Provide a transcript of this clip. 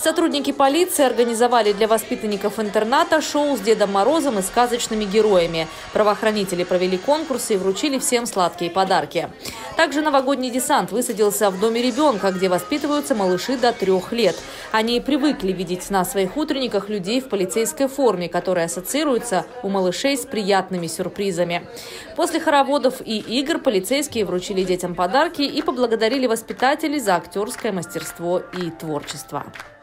Сотрудники полиции организовали для воспитанников интерната шоу с Дедом Морозом и сказочными героями. Правоохранители провели конкурсы и вручили всем сладкие подарки. Также новогодний десант высадился в доме ребенка, где воспитываются малыши до 3 лет. Они привыкли видеть на своих утренниках людей в полицейской форме, которая ассоциируется у малышей с приятными сюрпризами. После хороводов и игр полицейские вручили детям подарки и поблагодарили воспитателей за актерское мастерство и творчество.